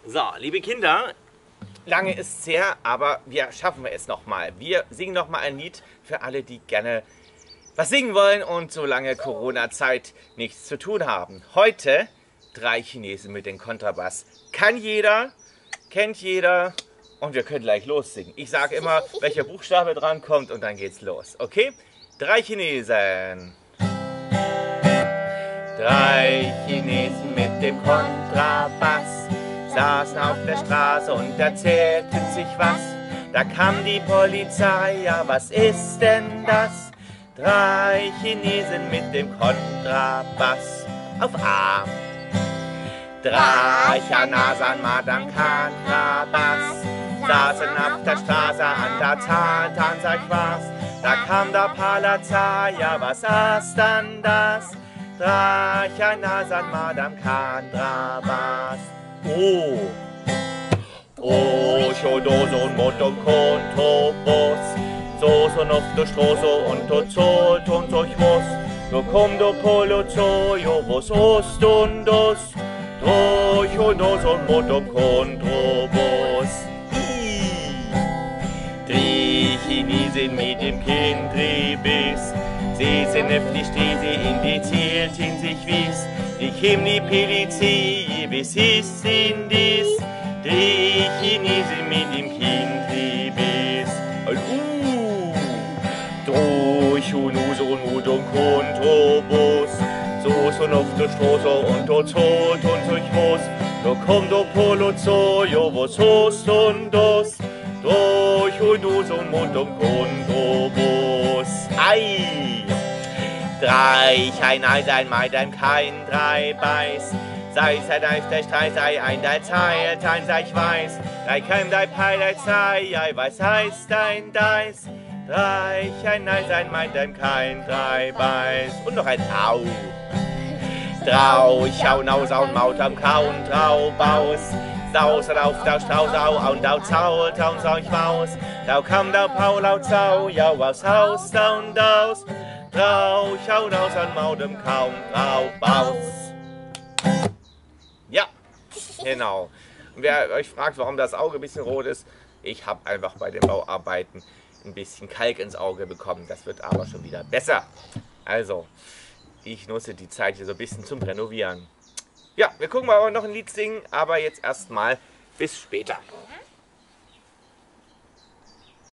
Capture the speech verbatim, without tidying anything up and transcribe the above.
So, liebe Kinder, lange ist es her, aber wir schaffen wir es nochmal. Wir singen nochmal ein Lied für alle, die gerne was singen wollen und solange Corona-Zeit nichts zu tun haben. Heute drei Chinesen mit dem Kontrabass. Kann jeder, kennt jeder und wir können gleich lossingen. Ich sage immer, welcher Buchstabe dran kommt und dann geht's los. Okay? Drei Chinesen. Drei Chinesen mit dem Kontrabass saßen auf der Straße und erzählten sich was. Da kam die Polizei, ja was ist denn das? Drei Chinesen mit dem Kontrabass auf A. Drei Chanasan Madame Kontrabass saßen auf der Straße an der Zahl, tan sag ich was. Da kam der Polizei, ja was ist denn das? Drei Chanasan Madame Kontrabass. Oh, oh, Schodoso und Mund und Kontrabus. So son auf der Straße und dort zahlt und so ich muss. Da kommt der Polizei, ja was ist denn das? Drei Schodoso und Mund und Kontrabus. Drei Chinesen mit dem Kindrebiss. Sie sind auf die Straße in die Zelt in sich wies. Die kämen die Polizei, was ist denn dies? Drei Chinesen mit dem Kindrebiss. Uh, drei Chinesen und Mut und Kontrabus. So son auf der Straße und dort zahlt und so ich muss. Da kommt der Polizei, ja was ist denn das? Drei Chinesen und Mut und Kontrabus. Ei! Drei, kein Eis, ein Mai, ein kein drei Beiß. Sei sei auf der Streich, sei ein dein Zeil, ein sei ich weiß. Drei kein dein Peil, ein sei, ei, was heißt dein Deis? Drei, kein Eis, ein Mai, ein kein drei Beiß. Und noch ein Au. Trau, schau, naus, au, Maut am Kauen, Trau, Baus. Sausen auf der Strausau und au Zaul, taun sau ich Maus. Da kam der Paul au Zau, ja aus Haus, da und aus. Trau, schau aus an Maudem kaum, Trau, Baus. Ja, genau. Und wer euch fragt, warum das Auge ein bisschen rot ist, ich habe einfach bei den Bauarbeiten ein bisschen Kalk ins Auge bekommen. Das wird aber schon wieder besser. Also, ich nutze die Zeit hier so ein bisschen zum Renovieren. Ja, wir gucken mal, ob wir noch ein Lied singen, aber jetzt erstmal bis später.